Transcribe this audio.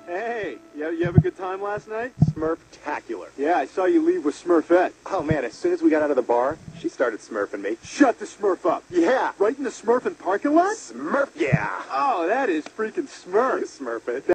Hey, you have a good time last night? Smurftacular. Yeah, I saw you leave with Smurfette. Oh, man, as soon as we got out of the bar, she started smurfing me. Shut the Smurf up. Yeah. Right in the Smurfing parking lot? Smurf, yeah. Oh, that is freaking Smurf. Smurf it.